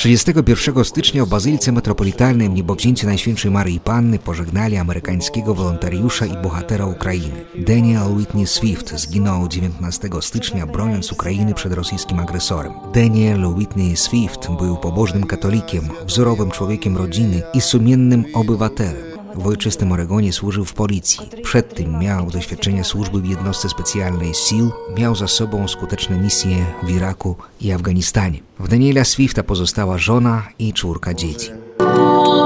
31 stycznia w Bazylice Metropolitalnej Niebowzięcie Najświętszej Maryi Panny pożegnali amerykańskiego wolontariusza i bohatera Ukrainy. Daniel Whitney Swift zginął 19 stycznia, broniąc Ukrainy przed rosyjskim agresorem. Daniel Whitney Swift był pobożnym katolikiem, wzorowym człowiekiem rodziny i sumiennym obywatelem. W ojczystym Oregonie służył w policji. Przed tym miał doświadczenie służby w jednostce specjalnej SEAL, miał za sobą skuteczne misje w Iraku i Afganistanie. W Daniela Swifta pozostała żona i 4 dzieci.